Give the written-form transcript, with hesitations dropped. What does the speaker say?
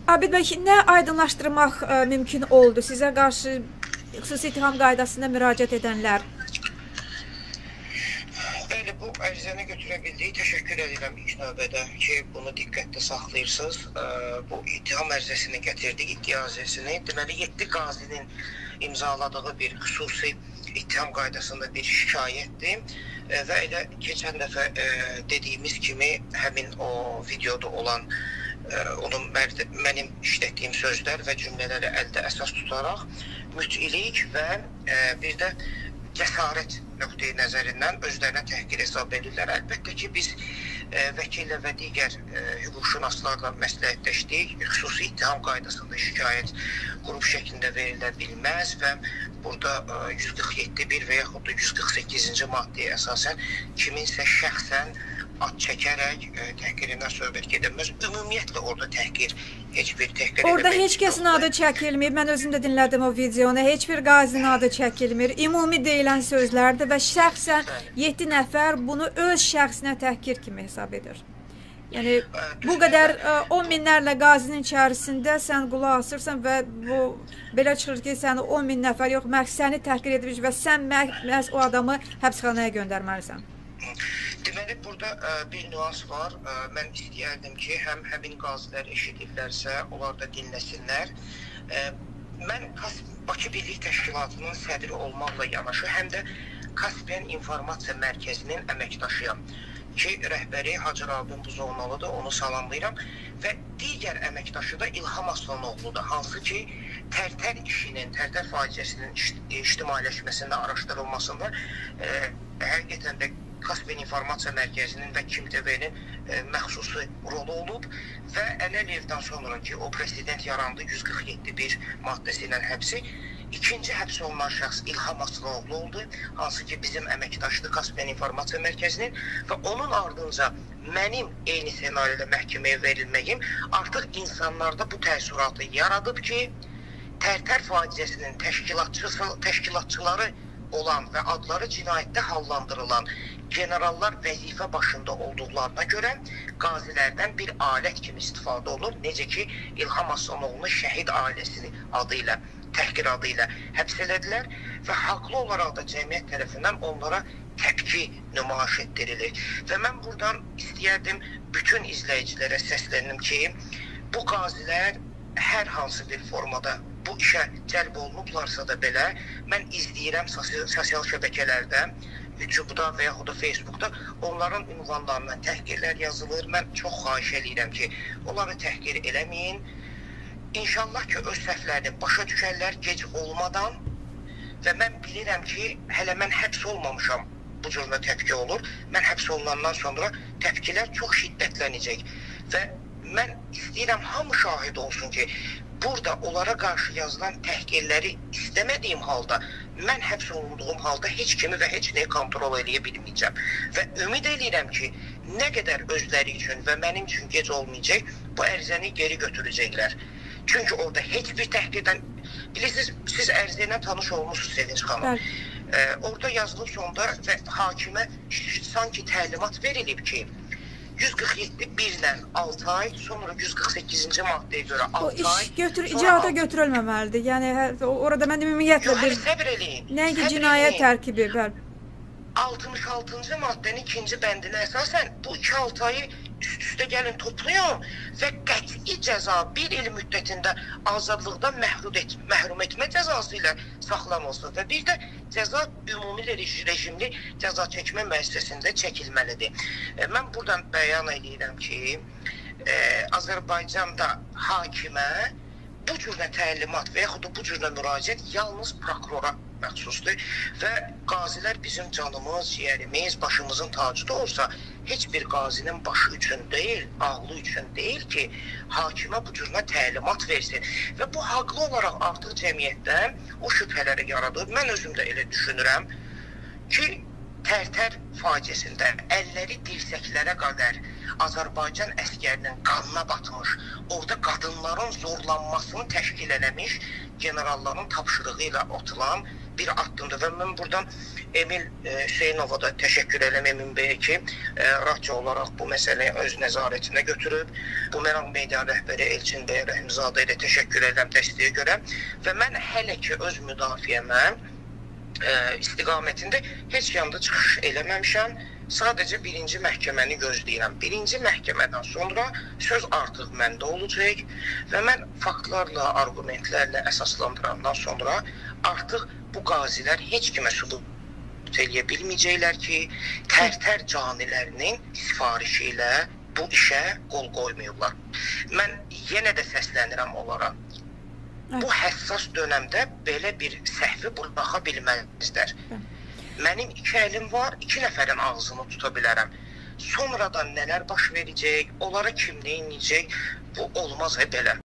Abid bəy, nə aydınlaşdırmaq mümkün oldu sizə qarşı xüsusi ittiham qaydasında müraciət edənlər? Bəli, bu ərizəni götürə bildiyi təşəkkür edirəm ilk növbədə ki, bunu diqqətdə saxlayırsınız. Bu ittiham ərizəsini gətirdik, iddia ərizəsini. Deməli, 7 qazinin imzaladığı bir xüsusi ittiham qaydasında bir şikayətdir. Və elə keçən dəfə dediyimiz kimi həmin o videoda olan mənim işlətdiyim sözlər və cümlələri əldə əsas tutaraq müt'ilik və bir də cəsarət nöqteyi nəzərindən özlərinə təhqir hesab edirlər. Əlbəttə ki, biz vəkillə və digər hüquqşünaslarla məsləhətləşdik. Xüsusi ittiham qaydasında şikayət qrup şəklində verilə bilməz və burada 147.1 və yaxud da 148-ci maddəyə əsasən kiminsə şəxsən ad çəkərək təhqirindən söhbət gedilməz. Ümumiyyətlə orada təhqir, heç bir təhqir orada heç kəsin adı çəkilmir. Mən özüm də dinlədim o videonu. Heç bir qazinin adı çəkilmir. Ümumi deyilən sözlərdir və şəxsən 7 nəfər bunu öz şəxsinə təhqir kimi hesab edir. Yəni bu qədər 10 minlərlə qazinin içərisində sən qulaq asırsan və bu belə çıxır ki, səni 10 min nəfər yox, məhz səni təhqir edilmiş və sən məhz o adamı həbsxanaya göndərməlisən. Deməli, burada bir nüans var. Mən istəyərdim ki, həmin qazilər eşidirlərsə, onlar da dinləsinlər. Mən Bakı Birlik Təşkilatının sədri olmaqla yanaşı, həm də Kaspiyan İnformasiya Mərkəzinin əməkdaşıyam ki, rəhbəri Hacı Rabin Buzoğnalıdır, onu salamlayıram və digər əməkdaşı da İlham Aslanoğludur, hansı ki, Tərtər işinin, Tərtər faciəsinin ictimailəşməsində, araşdırılmasında həqiqətən də Kaspiyan İnformasiya Mərkəzinin və Kim TV-nin məxsusi rolu olub və Ələliyevdən sonra ki, o prezident yarandı 147.1 maddəsi ilə həbsi, ikinci həbs olunan şəxs İlham Aslanoğlu oldu, hansı ki, bizim əməkdaşdır Kaspiyan İnformasiya Mərkəzinin və onun ardınca mənim eyni senaryoda məhkəməyə verilməyim artıq insanlarda bu təəssüratı yaradıb ki, Tərtər faciəsinin təşkilatçıları olan və adları cinayətdə hallandırılan generallar vəzifə başında olduqlarına görə qazilərdən bir alət kimi istifadə olunur. Necə ki, İlham Aslanoğlu'nun şəhid ailəsini adıyla, təhqir adıyla həbs elədilər və haqlı olaraq da cəmiyyət tərəfindən onlara təpki nümayiş etdirilir. Və mən buradan istəyərdim bütün izləyicilərə səsləndim ki, bu qazilər hər hansı bir formada bu işə cəlb olunublarsa da belə, mən izləyirəm sosial şəbəkələrdə, YouTube'da və yaxud da Facebook'da onların ünvanlarından təhqirlər yazılır. Mən çox xahiş edirəm ki, onları təhqir eləməyin. İnşallah ki, öz səhvlərini başa düşərlər gec olmadan və mən bilirəm ki, hələ mən həbs olmamışam, bu cürlə təpki olur. Mən həbs olunandan sonra təpkilər çox şiddətlənəcək və mən istəyirəm hamı şahid olsun ki, burada onlara qarşı yazılan təhqirləri istəmədiyim halda, mən həbs olunduğum halda heç kimi və heç nəyi kontrol edə bilməyəcəm. Və ümid edirəm ki, nə qədər özləri üçün və mənim üçün gec olmayacaq, bu ərizəni geri götürəcəklər. Çünki orada heç bir təhqirdən, bilirsiniz, siz ərizə ilə tanış olmuşsunuz Sevinç xanım. Orada yazılıb sonda və hakimə sanki təlimat verilib ki, 147.1-dən 6 ay, sonra 148-ci maddəyə görə 6 ay. İcrata götürülməməlidir. Yəni, orada mən ümumiyyətlə bir... Səbr eləyin. Nəinki cinayət tərkibi. 66-cı maddənin ikinci bəndinə əsasən bu 2-6 ayı üst-üstə gəlin toplayın və qəti cəza 1 il müddətində azadlıqdan məhrum etmə cəzası ilə saxlanılsın və bir də cəza ümumi rejimli cəza çəkmə müəssisəsində çəkilməlidir. Mən buradan bəyan edirəm ki, Azərbaycanda hakimə bu cürlə təlimat və yaxud da bu cürlə müraciət yalnız prokurora məxsusdur və qazilər bizim canımız, ciyərimiz, başımızın tacı da olsa, heç bir qazinin başı üçün deyil, ağlı üçün deyil ki, hakimə bu cürlə təlimat versin. Və bu haqlı olaraq artıq cəmiyyətdə o şübhələri yaradır. Mən özüm də elə düşünürəm ki, Tərtər faciəsində əlləri dirsəklərə qədər Azərbaycan əskərinin qanına batmış, orada qadınların zorlanmasını təşkil eləmiş generalların tapşırığı ilə atılan bir addımdır. Və mən buradan Emil Hüseynova da təşəkkür edirəm Emin bəyə ki, Ratçı olaraq bu məsələni öz nəzarətinə götürüb. Bumerang Media rəhbəri Elçin bəyə Rəhimzadəyə də təşəkkür edirəm dəstəyə görə və mən hələ ki öz müdafiəmə istiqamətində heç yanda çıxış eləməmişəm. Sadəcə birinci məhkəməni gözləyirəm. Birinci məhkəmədən sonra söz artıq məndə olacaq və mən faktlarla, argumentlərlə əsaslandırandan sonra artıq bu qazilər heç kimə sübut eləyə bilməyəcəklər ki, Tərtər canilərinin sifarişi ilə bu işə qol qoymayıblar. Mən yenə də səslənirəm onlara. Bu həssas dönəmdə belə bir səhvi buraxa bilməzlər. Mənim 2 əlim var, 2 nəfərin ağzını tuta bilərəm. Sonradan nələr baş verəcək, onlara kim neyinləyəcək, bu olmaz belə.